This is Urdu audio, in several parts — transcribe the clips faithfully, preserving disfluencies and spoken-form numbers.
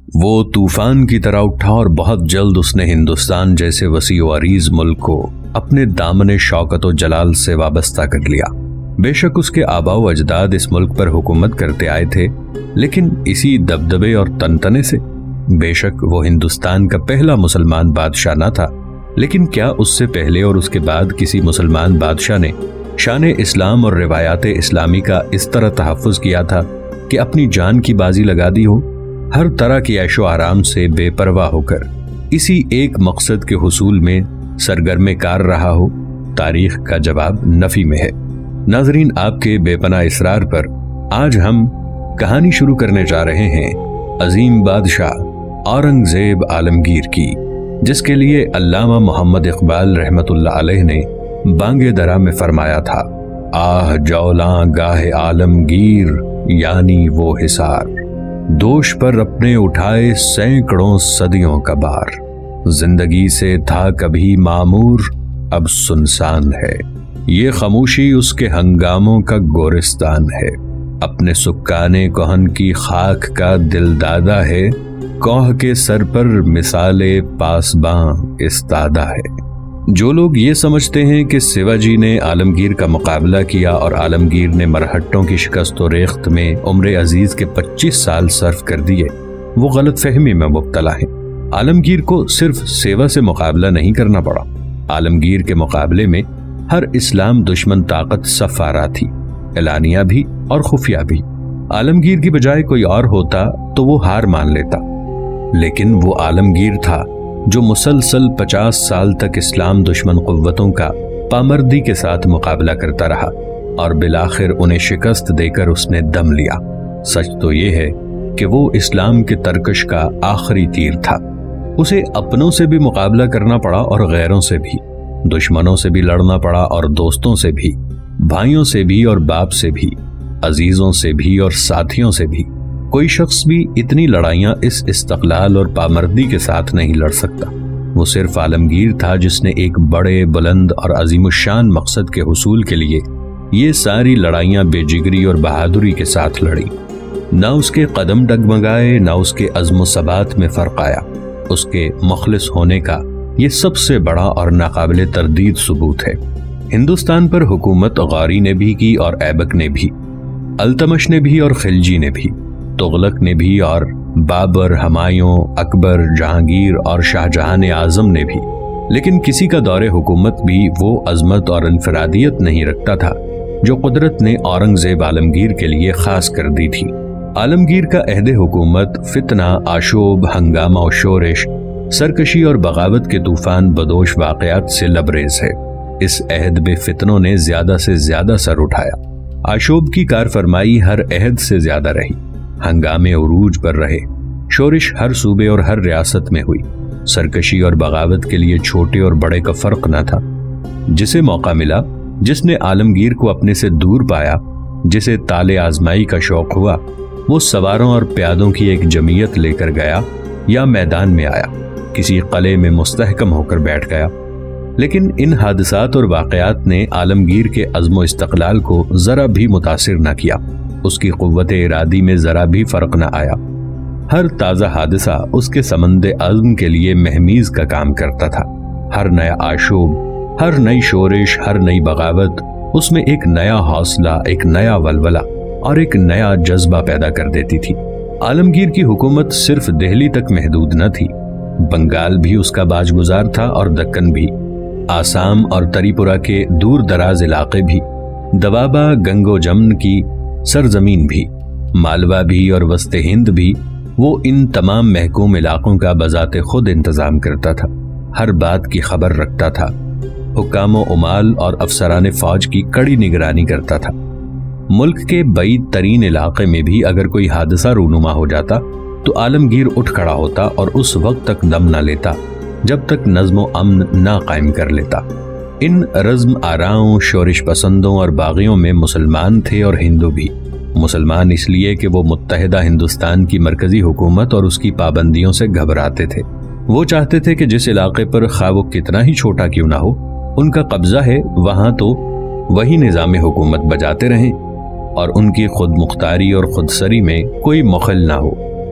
وہ طوفان کی طرح اٹھا اور بہت جلد اس نے ہندوستان جیسے وسیع و عریض ملک کو اپنے دامن شوکت و جلال سے وابستہ کر لیا۔ بے شک اس کے آباء و اجداد اس ملک پر حکومت کرتے آئے تھے، لیکن اسی دبدبے اور تنتنے سے۔ بے شک وہ ہندوستان کا پہلا مسلمان بادشاہ نہ تھا، لیکن کیا اس سے پہلے اور اس کے بعد کسی مسلمان بادشاہ نے شان اسلام اور روایات اسلامی کا اس طرح تحفظ کیا تھا کہ اپنی جان کی بازی لگا دی ہو، ہر طرح کی عیش و آرام سے بے پرواہ ہو کر اسی ایک مقصد کے حصول میں سرگرم کار رہا ہو؟ تاریخ کا جواب نفی میں ہے۔ ناظرین، آپ کے بے پناہ اصرار پر آج ہم کہانی شروع کرنے جا رہے ہیں عظیم بادشاہ اورنگزیب عالمگیر کی، جس کے لیے علامہ محمد اقبال رحمت اللہ علیہ نے بانگ درا میں فرمایا تھا، آہ جولاں گاہ عالمگیر یعنی وہ حصار، دوش پر اپنے اٹھائے سینکڑوں صدیوں کا بار، زندگی سے تھا کبھی معمور اب سنسان ہے، یہ خاموشی اس کے ہنگاموں کا گورستان ہے، اپنے سکانے کوہن کی خاک کا دل دادا ہے، کوہ کے سر پر مثال پاسباں استادہ ہے۔ جو لوگ یہ سمجھتے ہیں کہ سیواجی نے عالمگیر کا مقابلہ کیا اور عالمگیر نے مرہٹوں کی شکست و ریخت میں عمر عزیز کے پچیس سال صرف کر دیے، وہ غلط فہمی میں مبتلا ہیں۔ عالمگیر کو صرف سیوا سے مقابلہ نہیں کرنا پڑا، عالمگیر کے مقابلے میں ہر اسلام دشمن طاقت صف آرا تھی، اعلانیہ بھی اور خفیہ بھی۔ عالمگیر کی بجائے کوئی اور ہوتا تو وہ ہار مان لیتا، لیکن وہ عالمگیر تھا جو مسلسل پچاس سال تک اسلام دشمن قوتوں کا پامردی کے ساتھ مقابلہ کرتا رہا اور بالآخر انہیں شکست دے کر اس نے دم لیا۔ سچ تو یہ ہے کہ وہ اسلام کے ترکش کا آخری تیر تھا۔ اسے اپنوں سے بھی مقابلہ کرنا پڑا اور غیروں سے بھی، دشمنوں سے بھی لڑنا پڑا اور دوستوں سے بھی، بھائیوں سے بھی اور باپ سے بھی، عزیزوں سے بھی اور ساتھیوں سے بھی۔ کوئی شخص بھی اتنی لڑائیاں اس استقلال اور پامردی کے ساتھ نہیں لڑ سکتا۔ وہ صرف عالمگیر تھا جس نے ایک بڑے بلند اور عظیم الشان مقصد کے حصول کے لیے یہ ساری لڑائیاں بے جگری اور بہادری کے ساتھ لڑی۔ نہ اس کے قدم ڈگمگائے، نہ اس کے عزم و ثبات میں فرق آیا۔ اس کے مخلص ہونے کا یہ سب سے بڑا اور ناقابل تردید ثبوت ہے۔ ہندوستان پر حکومت غوری نے بھی کی اور ایبک نے بھی، التمش نے بھی اور خلجی نے بھی، تغلق نے بھی اور بابر، ہمایوں، اکبر، جہانگیر اور شاہ جہان اعظم نے بھی، لیکن کسی کا دور حکومت بھی وہ عظمت اور انفرادیت نہیں رکھتا تھا جو قدرت نے اورنگزیب عالمگیر کے لیے خاص کر دی تھی۔ عالمگیر کا عہد حکومت فتنہ، آشوب، ہنگامہ و شورش، سرکشی اور بغاوت کے طوفان بدوش واقعات سے لبریز ہے۔ اس عہد بے فتنوں نے زیادہ سے زیادہ سر اٹھایا۔ آشوب کی کارفرمائی ہر عہد سے زیادہ رہی، ہنگامے عروج پر رہے، شورش ہر صوبے اور ہر ریاست میں ہوئی، سرکشی اور بغاوت کے لیے چھوٹے اور بڑے کا فرق نہ تھا۔ جسے موقع ملا، جس نے عالمگیر کو اپنے سے دور پایا، جسے تالے آزمائی کا شوق ہوا، وہ سواروں اور پیادوں کی ایک جمعیت لے کر گیا یا میدان میں آیا، کسی قلعے میں مستحکم ہو کر بیٹھ گیا۔ لیکن ان حادثات اور واقعات نے عالمگیر کے عزم و استقلال کو ذرا بھی متاثر نہ کیا، اس کی قوت ارادی میں ذرا بھی فرق نہ آیا۔ ہر تازہ حادثہ اس کے سمند عزم کے لیے مہمیز کا کام کرتا تھا۔ ہر نیا آشوب، ہر نئی شورش، ہر نئی بغاوت اس میں ایک نیا حوصلہ، ایک نیا ولولہ اور ایک نیا جذبہ پیدا کر دیتی تھی۔ عالمگیر کی حکومت صرف دہلی تک محدود نہ تھی، بنگال بھی اس کا باج گزار تھا اور دکن بھی، آسام اور تریپورہ کے دور دراز علاقے بھی، دوابہ گنگ و جمن کی سرزمین بھی، مالوا بھی اور وسط ہند بھی۔ وہ ان تمام محکوم علاقوں کا بذات خود انتظام کرتا تھا، ہر بات کی خبر رکھتا تھا، حکام و عمال اور افسران فوج کی کڑی نگرانی کرتا تھا۔ ملک کے بعید ترین علاقے میں بھی اگر کوئی حادثہ رونما ہو جاتا تو عالمگیر اٹھ کھڑا ہوتا اور اس وقت تک دم نہ لیتا جب تک نظم و امن نہ قائم کر لیتا۔ ان رزم آراؤں، شورش پسندوں اور باغیوں میں مسلمان تھے اور ہندو بھی۔ مسلمان اس لیے کہ وہ متحدہ ہندوستان کی مرکزی حکومت اور اس کی پابندیوں سے گھبراتے تھے۔ وہ چاہتے تھے کہ جس علاقے پر خواہ وہ کتنا ہی چھوٹا کیوں نہ ہو، ان کا قبضہ ہے، وہاں تو وہی نظام حکومت بجاتے رہیں اور ان کی خود مختاری اور خود سری میں کوئی مخل نہ ہو۔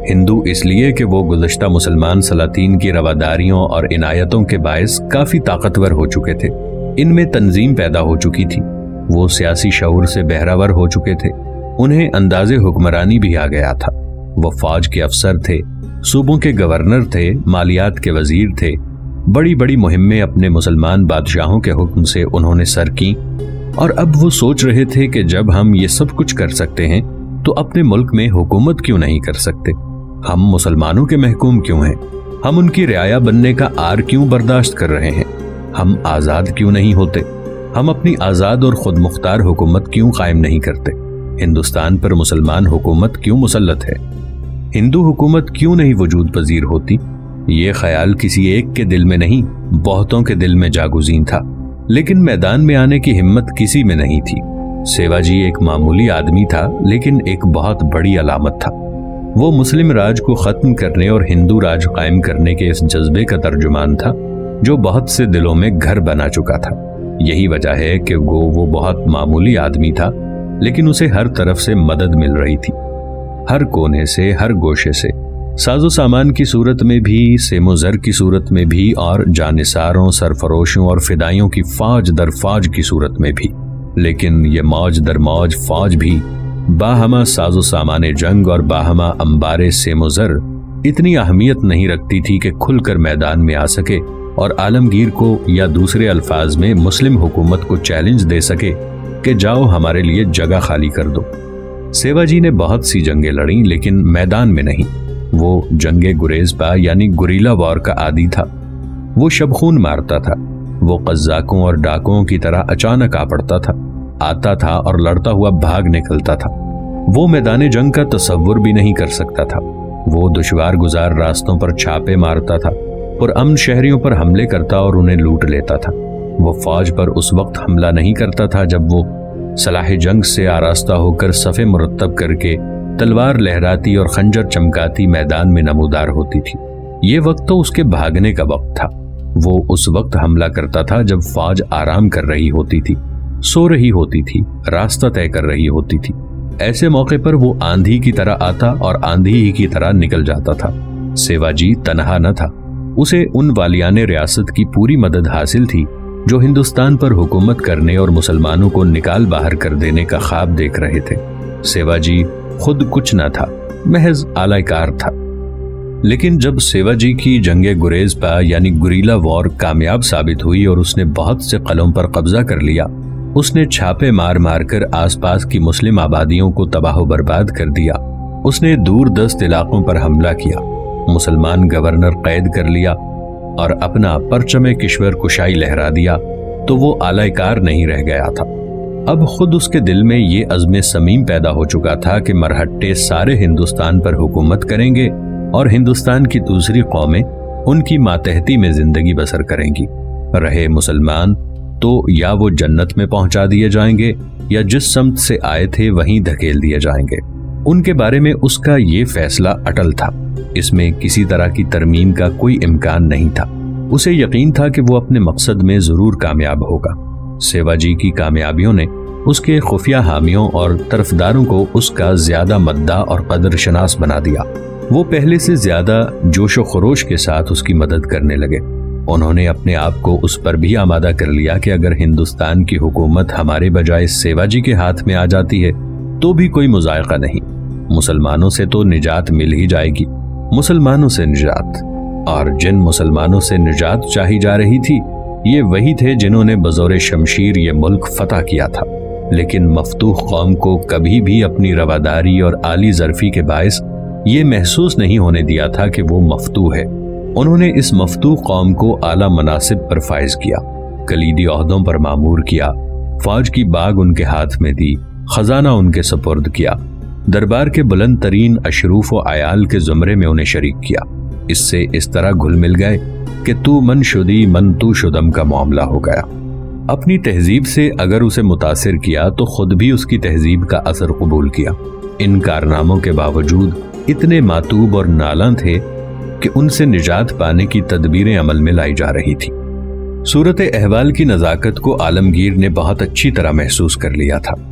ہندو اس لیے کہ وہ گزشتہ مسلمان سلاطین کی رواداریوں اور عنایتوں کے باعث کافی طاقتور ہو چکے تھے، ان میں تنظیم پیدا ہو چکی تھی، وہ سیاسی شعور سے بہراور ہو چکے تھے، انہیں انداز حکمرانی بھی آ گیا تھا، وہ فوج کے افسر تھے، صوبوں کے گورنر تھے، مالیات کے وزیر تھے، بڑی بڑی مہمیں اپنے مسلمان بادشاہوں کے حکم سے انہوں نے سر کی، اور اب وہ سوچ رہے تھے کہ جب ہم یہ سب کچھ کر سکتے ہیں تو اپنے ملک میں حکومت کیوں نہیں کر سکتے؟ ہم مسلمانوں کے محکوم کیوں ہیں؟ ہم ان کی رعایا بننے کا آر کیوں برداشت کر رہے ہیں؟ ہم آزاد کیوں نہیں ہوتے؟ ہم اپنی آزاد اور خود مختار حکومت کیوں قائم نہیں کرتے؟ ہندوستان پر مسلمان حکومت کیوں مسلط ہے؟ ہندو حکومت کیوں نہیں وجود پذیر ہوتی؟ یہ خیال کسی ایک کے دل میں نہیں، بہتوں کے دل میں جاگزین تھا، لیکن میدان میں آنے کی ہمت کسی میں نہیں تھی۔ سیواجی ایک معمولی آدمی تھا، لیکن ایک بہت بڑی علامت تھا۔ وہ مسلم راج کو ختم کرنے اور ہندو راج قائم کرنے کے اس جذبے کا ترجمان تھا جو بہت سے دلوں میں گھر بنا چکا تھا۔ یہی وجہ ہے کہ وہ وہ بہت معمولی آدمی تھا، لیکن اسے ہر طرف سے مدد مل رہی تھی، ہر کونے سے، ہر گوشے سے، ساز و سامان کی صورت میں بھی، سیم و زر کی صورت میں بھی، اور جانثاروں، سرفروشوں اور فدائیوں کی فوج در فوج کی صورت میں بھی۔ لیکن یہ موج در موج فوج بھی باہما ساز و سامان جنگ اور باہما انبار سیم و زر اتنی اہمیت نہیں رکھتی تھی کہ کھل کر میدان میں آ سکے اور عالمگیر کو یا دوسرے الفاظ میں مسلم حکومت کو چیلنج دے سکے کہ جاؤ ہمارے لیے جگہ خالی کر دو۔ سیواجی نے بہت سی جنگیں لڑیں، لیکن میدان میں نہیں۔ وہ جنگ گریز پا یعنی گوریلا وار کا عادی تھا، وہ شب خون مارتا تھا، وہ قزاقوں اور ڈاکوؤں کی طرح اچانک آ پڑتا تھا، آتا تھا اور لڑتا ہوا بھاگ نکلتا تھا۔ وہ میدان جنگ کا تصور بھی نہیں کر سکتا تھا۔ وہ دشوار گزار راستوں پر چھاپے مارتا تھا، پرامن شہریوں پر حملے کرتا اور انہیں لوٹ لیتا تھا۔ وہ فوج پر اس وقت حملہ نہیں کرتا تھا جب وہ سلاح جنگ سے آراستہ ہو کر صفیں مرتب کر کے تلوار لہراتی اور خنجر چمکاتی میدان میں نمودار ہوتی تھی۔ یہ وقت تو اس کے بھاگنے کا وقت تھا۔ وہ اس وقت حملہ کرتا تھا جب فوج آرام کر رہی ہوتی تھی، سو رہی ہوتی تھی، راستہ طے کر رہی ہوتی تھی۔ ایسے موقع پر وہ آندھی کی طرح آتا اور آندھی ہی کی طرح نکل جاتا تھا۔ سیواجی تنہا نہ تھا، اسے ان والیان ریاست کی پوری مدد حاصل تھی جو ہندوستان پر حکومت کرنے اور مسلمانوں کو نکال باہر کر دینے کا خواب دیکھ رہے تھے۔ سیواجی خود کچھ نہ تھا، محض آلہ کار تھا۔ لیکن جب سیواجی کی جنگ گریز پا یعنی گوریلا وار کامیاب ثابت ہوئی اور اس نے بہت سے قلعوں پر قبضہ کر لیا، اس نے چھاپے مار مار کر آس پاس کی مسلم آبادیوں کو تباہ و برباد کر دیا۔ اس نے دور دست علاقوں پر حملہ کیا، مسلمان گورنر قید کر لیا اور اپنا پرچم کشور کشائی لہرا دیا، تو وہ آلہ کار نہیں رہ گیا تھا۔ اب خود اس کے دل میں یہ عزم صمیم پیدا ہو چکا تھا کہ مرہٹے سارے ہندوستان پر حکومت کریں گے اور ہندوستان کی دوسری قومیں ان کی ماتحتی میں زندگی بسر کریں گی۔ رہے مسلمان تو یا وہ جنت میں پہنچا دیے جائیں گے یا جس سمت سے آئے تھے وہیں دھکیل دیے جائیں گے۔ ان کے بارے میں اس کا یہ فیصلہ اٹل تھا، اس میں کسی طرح کی ترمیم کا کوئی امکان نہیں تھا۔ اسے یقین تھا کہ وہ اپنے مقصد میں ضرور کامیاب ہوگا۔ سیواجی کی کامیابیوں نے اس کے خفیہ حامیوں اور طرفداروں کو اس کا زیادہ مداح اور قدر شناس بنا دیا۔ وہ پہلے سے زیادہ جوش و خروش کے ساتھ اس کی مدد کرنے لگے۔ انہوں نے اپنے آپ کو اس پر بھی آمادہ کر لیا کہ اگر ہندوستان کی حکومت ہمارے بجائے سیواجی کے ہاتھ میں آ جاتی ہے تو بھی کوئی مذائقہ نہیں، مسلمانوں سے تو نجات مل ہی جائے گی، مسلمانوں سے نجات۔ اور جن مسلمانوں سے نجات چاہی جا رہی تھی یہ وہی تھے جنہوں نے بزور شمشیر یہ ملک فتح کیا تھا، لیکن مفتوح قوم کو کبھی بھی اپنی رواداری اور عالی ظرفی کے باعث یہ محسوس نہیں ہونے دیا تھا کہ وہ مفتوح ہے۔ انہوں نے اس مفتوح قوم کو اعلیٰ مناصب پر فائز کیا، کلیدی عہدوں پر مامور کیا، فوج کی باغ ان کے ہاتھ میں دی، خزانہ ان کے سپرد کیا، دربار کے بلند ترین اشروف و عیال کے زمرے میں انہیں شریک کیا۔ اس سے اس طرح گھل مل گئے کہ تو من شدی من تو شدم کا معاملہ ہو گیا۔ اپنی تہذیب سے اگر اسے متاثر کیا تو خود بھی اس کی تہذیب کا اثر قبول کیا۔ ان کارناموں کے باوجود اتنے ماتوب اور نالاں تھے کہ ان سے نجات پانے کی تدبیریں عمل میں لائی جا رہی تھی۔ صورت احوال کی نزاکت کو عالمگیر نے بہت اچھی طرح محسوس کر لیا تھا۔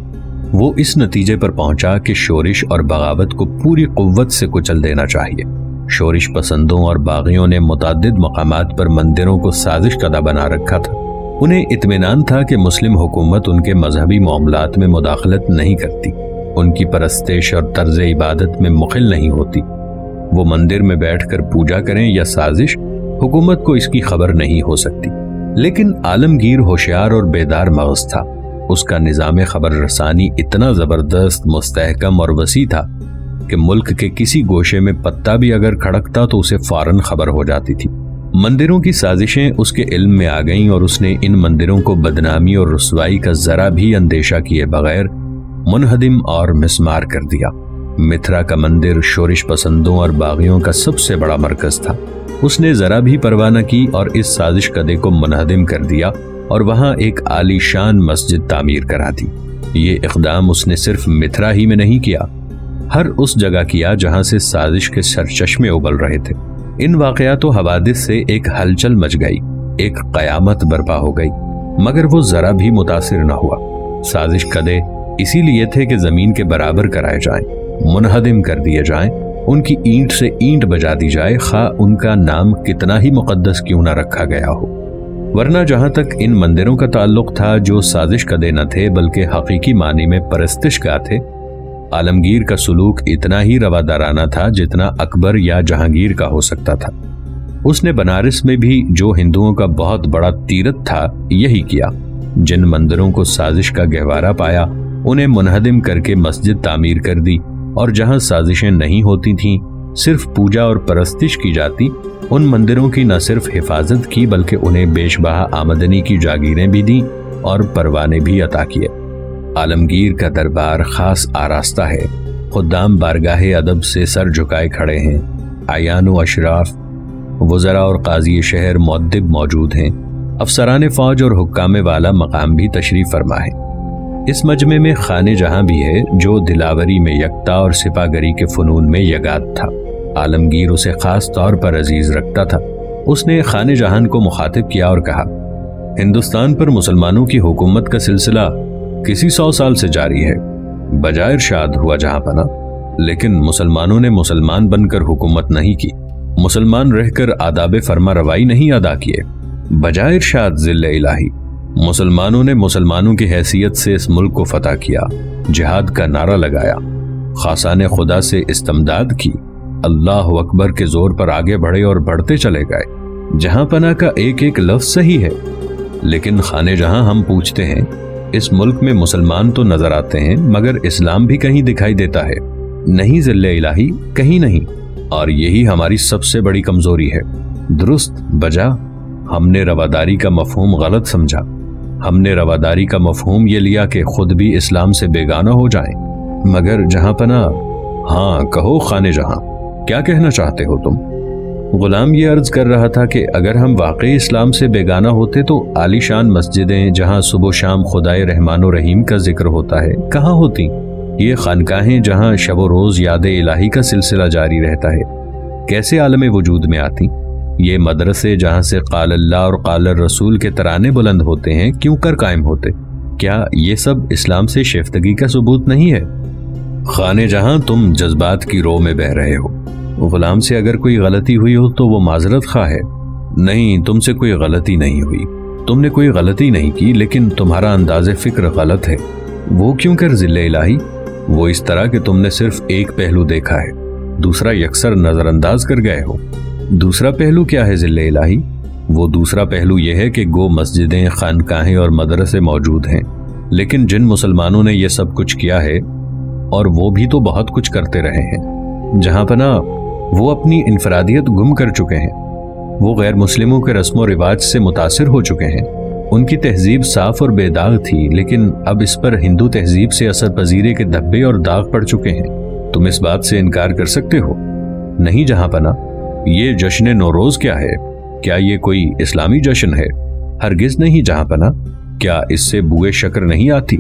وہ اس نتیجے پر پہنچا کہ شورش اور بغاوت کو پوری قوت سے کچل دینا چاہیے۔ شورش پسندوں اور باغیوں نے متعدد مقامات پر مندروں کو سازش کدہ بنا رکھا تھا۔ انہیں اطمینان تھا کہ مسلم حکومت ان کے مذہبی معاملات میں مداخلت نہیں کرتی، ان کی پرستش اور طرز عبادت میں مخل نہیں ہوتی۔ وہ مندر میں بیٹھ کر پوجا کریں یا سازش، حکومت کو اس کی خبر نہیں ہو سکتی۔ لیکن عالمگیر ہوشیار اور بیدار مغز تھا۔ اس کا نظام خبر رسانی اتنا زبردست، مستحکم اور وسیع تھا کہ ملک کے کسی گوشے میں پتا بھی اگر کھڑکتا تو اسے فوراً خبر ہو جاتی تھی۔ مندروں کی سازشیں اس کے علم میں آ گئیں اور اس نے ان مندروں کو بدنامی اور رسوائی کا ذرا بھی اندیشہ کیے بغیر منہدم اور مسمار کر دیا۔ متھرا کا مندر شورش پسندوں اور باغیوں کا سب سے بڑا مرکز تھا۔ اس نے ذرا بھی پرواہ نہ کی اور اس سازش کدے کو منہدم کر دیا اور وہاں ایک عالی شان مسجد تعمیر کرا دی۔ یہ اقدام اس نے صرف متھرا ہی میں نہیں کیا، ہر اس جگہ کیا جہاں سے سازش کے سرچشمے ابل رہے تھے۔ ان واقعات و حوادث سے ایک ہلچل مچ گئی، ایک قیامت برپا ہو گئی، مگر وہ ذرا بھی متاثر نہ ہوا۔ سازش کدے اسی لیے تھے کہ زمین کے برابر کرائے جائیں، منہدم کر دیے جائیں، ان کی اینٹ سے اینٹ بجا دی جائے، خواہ ان کا نام کتنا ہی مقدس کیوں نہ رکھا گیا ہو۔ ورنہ جہاں تک ان مندروں کا تعلق تھا جو سازش کدے نہ تھے بلکہ حقیقی معنی میں پرستش کا تھے، عالمگیر کا سلوک اتنا ہی روادارانہ تھا جتنا اکبر یا جہانگیر کا ہو سکتا تھا۔ اس نے بنارس میں بھی جو ہندوؤں کا بہت بڑا تیرتھ تھا یہی کیا۔ جن مندروں کو سازش کا گہوارہ پایا انہیں منہدم کر کے مسجد تعمیر کر دی، اور جہاں سازشیں نہیں ہوتی تھیں، صرف پوجا اور پرستش کی جاتی، ان مندروں کی نہ صرف حفاظت کی بلکہ انہیں بیش بہا آمدنی کی جاگیریں بھی دیں اور پروانے بھی عطا کیے۔ عالمگیر کا دربار خاص آراستہ ہے، خدام بارگاہ ادب سے سر جھکائے کھڑے ہیں، اعیان و اشراف، وزراء اور قاضی شہر مؤدب موجود ہیں، افسران فوج اور حکام والا مقام بھی تشریف فرما ہے۔ اس مجمع میں خانِ جہاں بھی ہے جو دلاوری میں یکتا اور سپاگری کے فنون میں یگاد تھا۔ عالمگیر اسے خاص طور پر عزیز رکھتا تھا۔ اس نے خانِ جہان کو مخاطب کیا اور کہا، ہندوستان پر مسلمانوں کی حکومت کا سلسلہ کسی سو سال سے جاری ہے، بجائے ارشاد ہوا جہاں پنا، لیکن مسلمانوں نے مسلمان بن کر حکومت نہیں کی، مسلمان رہ کر آداب فرما روائی نہیں ادا کیے، بجائے ارشاد ذل الہی مسلمانوں نے مسلمانوں کی حیثیت سے اس ملک کو فتح کیا، جہاد کا نعرہ لگایا، خاصان خدا سے استمداد کی، اللہ اکبر کے زور پر آگے بڑھے اور بڑھتے چلے گئے۔ جہاں پناہ کا ایک ایک لفظ صحیح ہے، لیکن خانے جہاں ہم پوچھتے ہیں، اس ملک میں مسلمان تو نظر آتے ہیں مگر اسلام بھی کہیں دکھائی دیتا ہے؟ نہیں ذل الہی، کہیں نہیں، اور یہی ہماری سب سے بڑی کمزوری ہے۔ درست بجا ہم نے رواداری کا مفہوم غلط سمجھا۔ ہم نے رواداری کا مفہوم یہ لیا کہ خود بھی اسلام سے بیگانہ ہو جائیں، مگر جہاں پناہ، ہاں کہو خانے جہاں، کیا کہنا چاہتے ہو تم؟ غلام یہ عرض کر رہا تھا کہ اگر ہم واقعی اسلام سے بیگانہ ہوتے تو عالی شان مسجدیں جہاں صبح و شام خدائے رحمان و رحیم کا ذکر ہوتا ہے کہاں ہوتی؟ یہ خانقاہیں جہاں شب و روز یاد الہی کا سلسلہ جاری رہتا ہے کیسے عالم وجود میں آتی؟ یہ مدرسے جہاں سے قال اللہ اور قال الرسول کے ترانے بلند ہوتے ہیں کیوں کر قائم ہوتے؟ کیا یہ سب اسلام سے شیفتگی کا ثبوت نہیں ہے؟ خانے جہاں تم جذبات کی رو میں بہہ رہے ہو۔ غلام سے اگر کوئی غلطی ہوئی ہو تو وہ معذرت خواہ ہے۔ نہیں، تم سے کوئی غلطی نہیں ہوئی، تم نے کوئی غلطی نہیں کی، لیکن تمہارا انداز فکر غلط ہے۔ وہ کیوں کر ذل الہی؟ وہ اس طرح کہ تم نے صرف ایک پہلو دیکھا ہے، دوسرا یکسر نظر انداز کر گئے ہو۔ دوسرا پہلو کیا ہے ذل الہی؟ وہ دوسرا پہلو یہ ہے کہ گو مسجدیں، خانقاہیں اور مدرسے موجود ہیں، لیکن جن مسلمانوں نے یہ سب کچھ کیا ہے، اور وہ بھی تو بہت کچھ کرتے رہے ہیں، جہاں پناہ وہ اپنی انفرادیت گم کر چکے ہیں، وہ غیر مسلموں کے رسم و رواج سے متاثر ہو چکے ہیں۔ ان کی تہذیب صاف اور بے داغ تھی، لیکن اب اس پر ہندو تہذیب سے اثر پذیرے کے دھبے اور داغ پڑ چکے ہیں۔ تم اس بات سے انکار کر سکتے ہو؟ نہیں جہاں پناہ۔ یہ جشن نوروز کیا ہے؟ کیا یہ کوئی اسلامی جشن ہے؟ ہرگز نہیں جہاں پناہ۔ کیا اس سے بوئے شکر نہیں آتی؟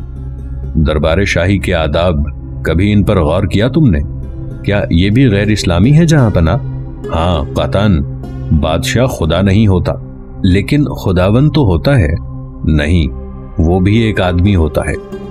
دربار شاہی کے آداب، کبھی ان پر غور کیا تم نے؟ کیا یہ بھی غیر اسلامی ہے جہاں پناہ؟ ہاں قطعاً، بادشاہ خدا نہیں ہوتا، لیکن خداوند تو ہوتا ہے۔ نہیں، وہ بھی ایک آدمی ہوتا ہے۔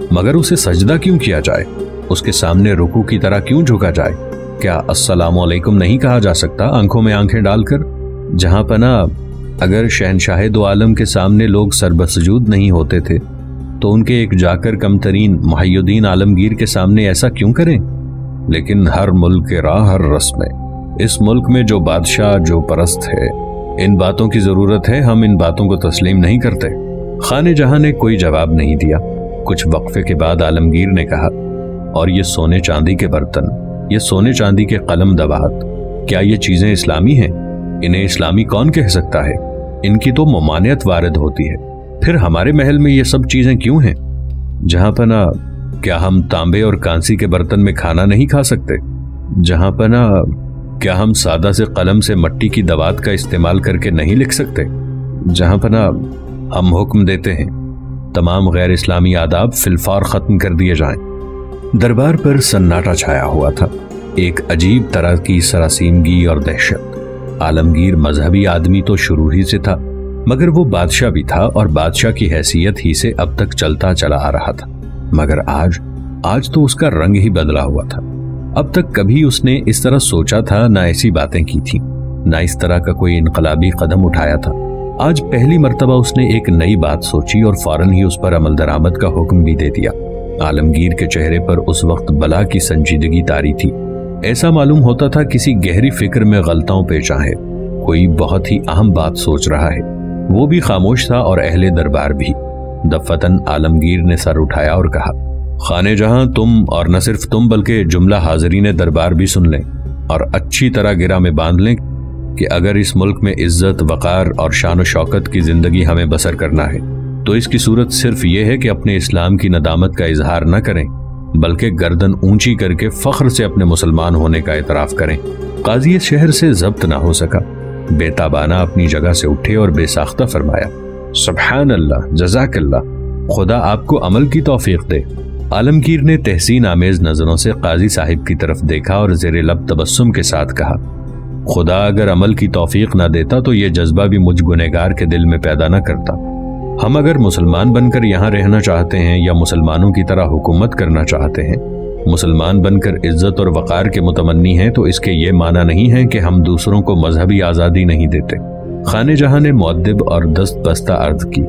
मगर उसे सजदा क्यों किया जाए, उसके सामने रुकू की तरह क्यों झुका जाए? क्या अस्सलामु अलैकुम नहीं कहा जा सकता आंखों में आंखें डालकर? जहां पना अगर शहनशाह दो आलम के सामने लोग सरबसजूद नहीं होते थे तो उनके एक जाकर कमतरीन मुहय्यिद्दीन आलमगीर के सामने ऐसा क्यों करें? लेकिन हर मुल्क के राह हर रस्म, इस मुल्क में जो बादशाह जो परस्त है, इन बातों की जरूरत है, हम इन बातों को तस्लीम नहीं करते। खाने जहां ने कोई जवाब नहीं दिया। कुछ वक्फे के बाद आलमगीर ने कहा, और ये सोने चांदी के बर्तन, ये सोने चांदी के कलम दवात, क्या ये चीजें इस्लामी हैं? इन्हें इस्लामी कौन कह सकता है? इनकी तो ममानियत वारिद होती है। फिर हमारे महल में ये सब चीजें क्यों हैं? जहां पना क्या हम तांबे और कांसी के बर्तन में खाना नहीं खा सकते? जहां पना क्या हम सादा से कलम से मट्टी की दवात का इस्तेमाल करके नहीं लिख सकते? जहां पना हम हुक्म देते हैं तमाम गैर इस्लामी आदाब फिलफार खत्म कर दिए जाएं। दरबार पर सन्नाटा छाया हुआ था, एक अजीब तरह की सरासीमगी और दहशत। आलमगीर मजहबी आदमी तो शुरू ही से था, मगर वो बादशाह भी था और बादशाह की हैसियत ही से अब तक चलता चला आ रहा था। मगर आज आज तो उसका रंग ही बदला हुआ था। अब तक कभी उसने इस तरह सोचा था, ना ऐसी बातें की थी, ना इस तरह का कोई इनकलाबी कदम उठाया था। आज पहली मर्तबा उसने एक नई बात सोची और फौरन ही उस पर अमल दरामद का हुक्म भी दे दिया। आलमगीर के चेहरे पर उस वक्त बला की संजीदगी तारी थी। ऐसा मालूम होता था किसी गहरी फिक्र में गलताओं पेशा है, कोई बहुत ही अहम बात सोच रहा है। वो भी खामोश था और अहले दरबार भी। दफतन आलमगीर ने सर उठाया और कहा, खाने जहां तुम और न सिर्फ तुम बल्कि जुमला हाजरीन दरबार भी सुन लें और अच्छी तरह गिरा में बांध लें कि अगर इस मुल्क में इज्जत, वकार और शान व शौकत की जिंदगी हमें बसर करना है तो इसकी सूरत सिर्फ ये है कि अपने इस्लाम की नदामत का इजहार न करें, बल्कि गर्दन ऊंची करके फख्र से अपने मुसलमान होने का एतराफ करें। काजी शहर से जब्त ना हो सका, बेताबाना अपनी जगह से उठे और बेसाख्ता फरमाया, सुब्हान अल्लाह, जज़ाकल्लाह, खुदा आपको अमल की तौफीक दे। आलमगीर ने तहसीन आमेज नजरों से काजी साहिब की तरफ देखा और ज़ेरे लब तबस्सुम के साथ कहा, खुदा अगर अमल की तौफीक ना देता तो ये जज्बा भी मुझ गुनहगार के दिल में पैदा न करता। हम अगर मुसलमान बनकर यहाँ रहना चाहते हैं या मुसलमानों की तरह हुकूमत करना चाहते हैं, मुसलमान बनकर इज्जत और वकार के मुतमन्नी हैं, तो इसके ये माना नहीं है कि हम दूसरों को मजहबी आज़ादी नहीं देते। खाने जहां ने मुअद्दिब और दस्त बस्ता अर्ज की,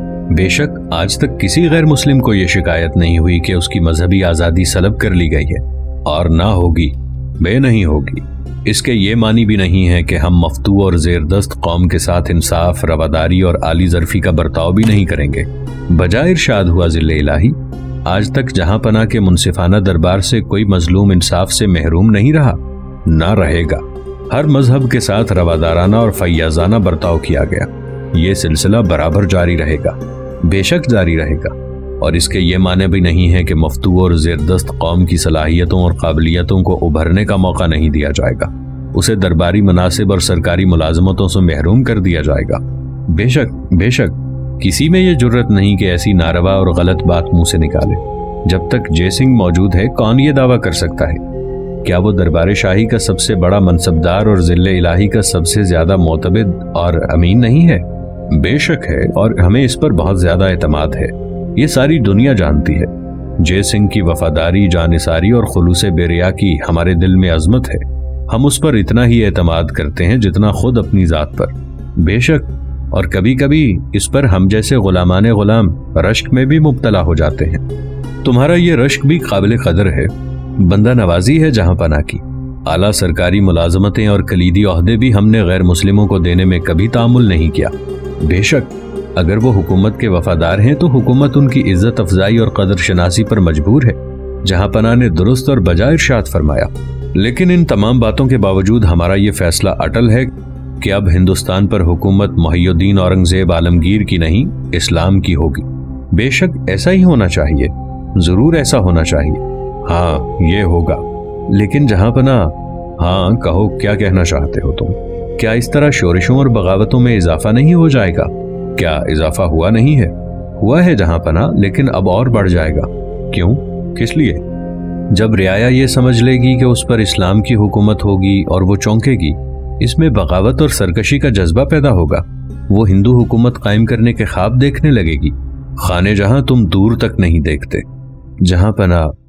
बेशक आज तक किसी गैर मुस्लिम को यह शिकायत नहीं हुई कि उसकी मजहबी आज़ादी सलब कर ली गई है, और ना होगी, बे नहीं होगी। इसके ये मानी भी नहीं है कि हम मफ्तू और ज़ेरदस्त कौम के साथ इंसाफ, रवादारी और आली ज़रफ़ी का बर्ताव भी नहीं करेंगे। बजाय इरशाद हुआ ज़िल्ले इलाही, आज तक जहां पना के मुनसिफाना दरबार से कोई मजलूम इंसाफ से महरूम नहीं रहा, ना रहेगा। हर मजहब के साथ रवादाराना और फैयाजाना बर्ताव किया गया। ये सिलसिला बराबर जारी रहेगा, बेशक जारी रहेगा। और इसके ये माने भी नहीं है कि मफ्तू और ज़ेरदस्त कौम की सलाहियतों और काबिलियतों को उभरने का मौका नहीं दिया जाएगा, उसे दरबारी मनासिब और सरकारी मुलाजमतों से महरूम कर दिया जाएगा। बेशक बेशक किसी में यह जुर्रत नहीं कि ऐसी नारवा और गलत बात मुंह से निकाले। जब तक जय सिंह मौजूद है, कौन ये दावा कर सकता है? क्या वो दरबार शाही का सबसे बड़ा मनसबदार और ज़िले इलाही का सबसे ज्यादा मोतबिद और अमीन नहीं है? बेशक है, और हमें इस पर बहुत ज्यादा एतमाद है। ये सारी दुनिया जानती है। जय सिंह की वफादारी, जानिसारी और खुलूसे बेरिया की हमारे दिल में अजमत है। हम उस पर इतना ही एतमाद करते हैं जितना खुद अपनी जात पर। बेशक, और कभी कभी इस पर हम जैसे गुलामाने गुलाम रश्क में भी मुब्तला हो जाते हैं। तुम्हारा ये रश्क भी काबिल कदर है, बंदा नवाजी है जहां पना की। आला सरकारी मुलाजमतें और कलीदी ओहदे भी हमने गैर मुस्लिमों को देने में कभी तामुल नहीं किया। बेशक अगर वो हुकूमत के वफादार हैं तो हुकूमत उनकी इज्जत अफजाई और कदर शनासी पर मजबूर है। जहां पना ने दुरुस्त और बजाय इरशाद फरमाया, लेकिन इन तमाम बातों के बावजूद हमारा ये फैसला अटल है कि अब हिंदुस्तान पर हुकूमत मुहय्यिद्दीन औरंगजेब आलमगीर की नहीं, इस्लाम की होगी। बेशक ऐसा ही होना चाहिए, जरूर ऐसा होना चाहिए। हाँ, ये होगा। लेकिन जहां पना, हाँ कहो, क्या कहना चाहते हो तुम? क्या इस तरह शोरिशों और बगावतों में इजाफा नहीं हो जाएगा? क्या इजाफा हुआ नहीं है? हुआ है जहां पना, लेकिन अब और बढ़ जाएगा। क्यों? किस लिए? जब रियाया ये समझ लेगी कि उस पर इस्लाम की हुकूमत होगी और वो चौंकेगी, इसमें बगावत और सरकशी का जज्बा पैदा होगा। वो हिंदू हुकूमत कायम करने के ख्वाब देखने लगेगी। खाने जहां तुम दूर तक नहीं देखते, जहां पना